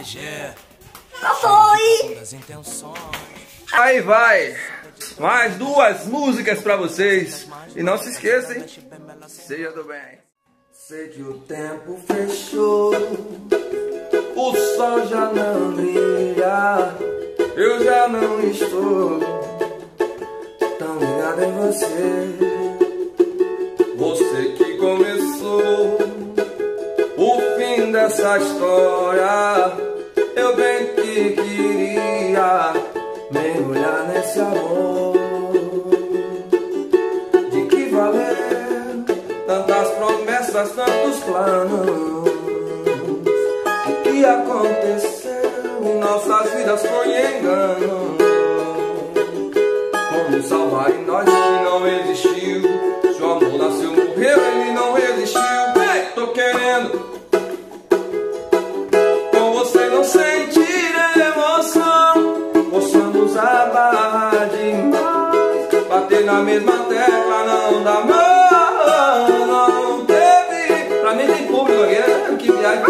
Não foi! Aí vai, mais duas músicas pra vocês. E não se esqueçam, hein? Seja do bem. Sei que o tempo fechou, o sol já não brilha, eu já não estou tão ligado em você. Você que começou o fim dessa história, eu bem que queria mergulhar nesse amor. De que valer tantas promessas, tantos planos? O que aconteceu em nossas vidas foi engano. Como salvar em nós o que não existiu? Se o amor nasceu, morreu, ele não resistiu. Ei, tô querendo com você não sentir emoção, forçando a barra demais, bater na mesma tecla não dá mais. Não teve, pra mim tem público aqui, né? Que viagem.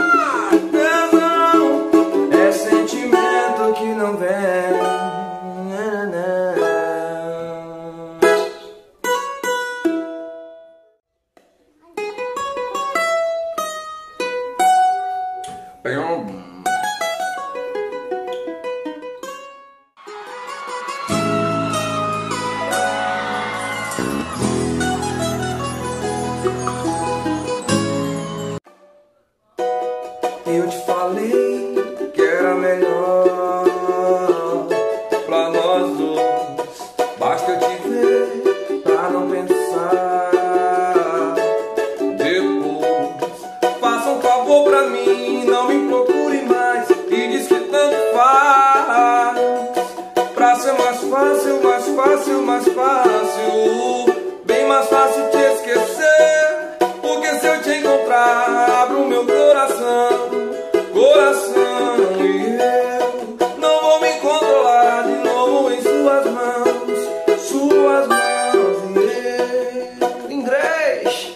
Tesão é sentimento que não vem. Eu te falei que era melhor pra nós dois. Basta eu te ver pra não pensar depois. Faça um favor pra mim, não me procure mais e diz que tanto faz. Pra ser mais fácil, mais fácil, mais fácil, bem mais fácil te esquecer. Porque se eu te encontrar, abro meu coração, e eu não vou me controlar de novo em suas mãos, suas mãos. E eu, inglês.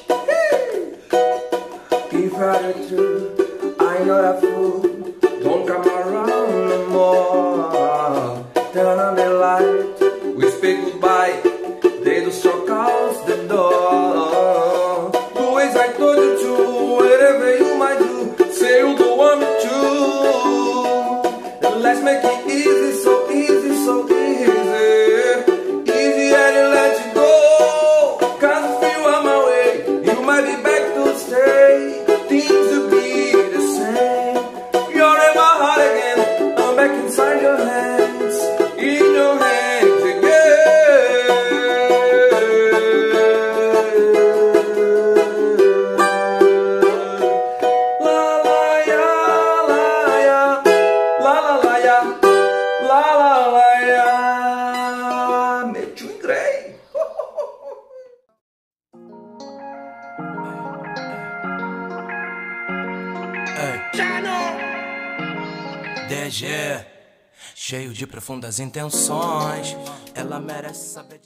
If I do, I'm not a fool. Don't come around no more. Turn on the light, we speak goodbye. They do struck out the door. The ways I told you to, whatever you might do, say you don't want me to. Let's make it easy, so easy, so easy. Easy and let you go. Cause if you are my way, you might be back to stay. Things will be the same. You're in my heart again, I'm back inside your hands, in your hands again. Meti o inglês. DG, cheio de profundas intenções, ela merece saber.